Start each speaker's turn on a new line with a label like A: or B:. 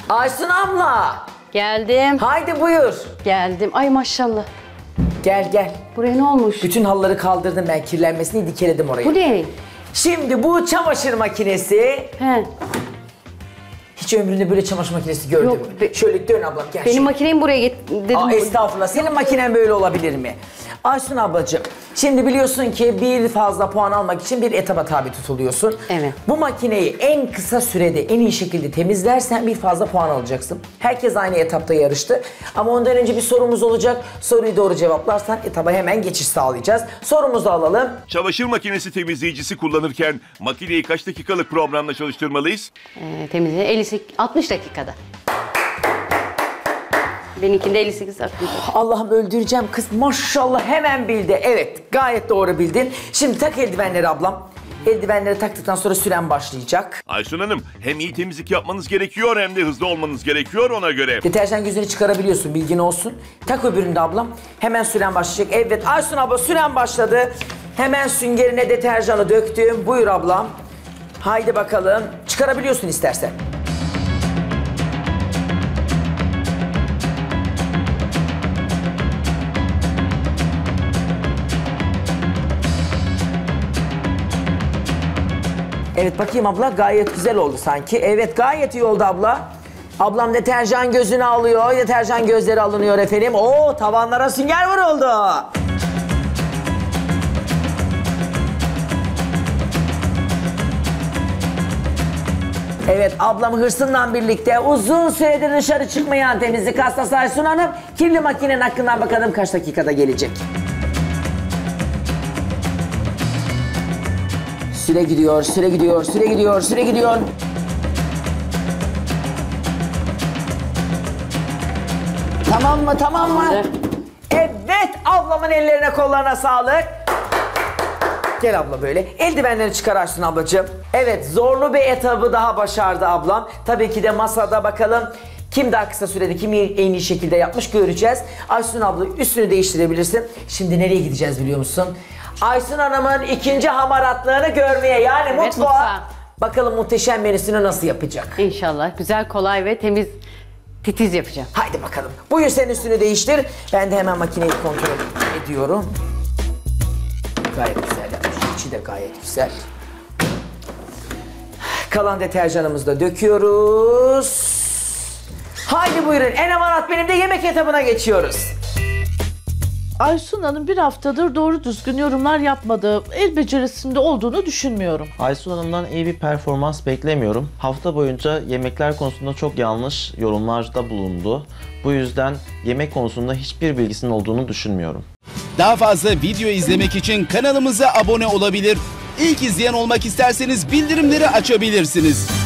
A: Aysun abla.
B: Geldim.
A: Haydi buyur.
B: Geldim. Ay maşallah.
A: Gel gel.
B: Buraya ne olmuş?
A: Bütün halıları kaldırdım ben, kirlenmesini dikeledim oraya.
B: Bu ne?
A: Şimdi bu çamaşır makinesi.
B: He.
A: Hiç ömründe böyle çamaşır makinesi gördün
B: Yok,
A: mü? Şöyle dön ablam gel.
B: Benim
A: şöyle.
B: makinemi buraya dedim.
A: Aa, estağfurullah. Senin makinen böyle olabilir mi? Aysun ablacığım, şimdi biliyorsun ki bir fazla puan almak için bir etaba tabi tutuluyorsun.
B: Evet.
A: Bu makineyi en kısa sürede en iyi şekilde temizlersen bir fazla puan alacaksın. Herkes aynı etapta yarıştı. Ama ondan önce bir sorumuz olacak. Soruyu doğru cevaplarsan etaba hemen geçiş sağlayacağız. Sorumuzu alalım.
C: Çamaşır makinesi temizleyicisi kullanırken makineyi kaç dakikalık programla çalıştırmalıyız?
B: Temizliğe 60 dakikada. Benimkinde 58 dakika.
A: Allah'ım öldüreceğim kız. Maşallah hemen bildi. Evet, gayet doğru bildin. Şimdi tak eldivenleri ablam. Eldivenleri taktıktan sonra süren başlayacak.
C: Aysun Hanım, hem iyi temizlik yapmanız gerekiyor hem de hızlı olmanız gerekiyor ona göre.
A: Deterjan gözünü çıkarabiliyorsun, bilgin olsun. Tak öbürünü de ablam. Hemen süren başlayacak. Evet Aysun abla, süren başladı. Hemen süngerine deterjanı döktüm. Buyur ablam. Haydi bakalım. Çıkarabiliyorsun istersen. Evet bakayım abla, gayet güzel oldu sanki. Evet gayet iyi oldu abla. Ablam deterjan gözünü alıyor. Deterjan gözleri alınıyor efendim. Oo, tavanlara sünger vuruldu. Evet, ablam hırsından birlikte uzun süredir dışarı çıkmayan temizlik hastası Aysun Hanım kirli makinenin hakkından bakalım kaç dakikada gelecek. Süre gidiyor, süre gidiyor, süre gidiyor, süre gidiyor. Tamam mı, tamam mı? Evet, ablamın ellerine kollarına sağlık. Gel abla böyle. Eldivenleri çıkararsın ablacığım. Evet, zorlu bir etabı daha başardı ablam. Tabii ki de masada bakalım kim daha kısa sürede kimi en iyi şekilde yapmış göreceğiz. Aysun abla üstünü değiştirebilirsin. Şimdi nereye gideceğiz biliyor musun? Aysun Hanım'ın ikinci hamaratlığını görmeye, yani
B: Evet,
A: mutfağa.
B: mutfağa.
A: Bakalım muhteşem menüsünü nasıl yapacak?
B: İnşallah güzel, kolay ve temiz, titiz yapacağım.
A: Haydi bakalım. Buyur sen üstünü değiştir. Ben de hemen makineyi kontrol ediyorum. Gayet güzel yapmış. İçi de gayet güzel. Kalan deterjanımızı da döküyoruz. Haydi buyurun. En amarat benim de yemek etabına geçiyoruz.
D: Aysun Hanım bir haftadır doğru düzgün yorumlar yapmadı. El becerisinde olduğunu düşünmüyorum.
E: Aysun Hanım'dan iyi bir performans beklemiyorum. Hafta boyunca yemekler konusunda çok yanlış yorumlarda bulundu. Bu yüzden yemek konusunda hiçbir bilgisinin olduğunu düşünmüyorum.
F: Daha fazla video izlemek için kanalımıza abone olabilir. İlk izleyen olmak isterseniz bildirimleri açabilirsiniz.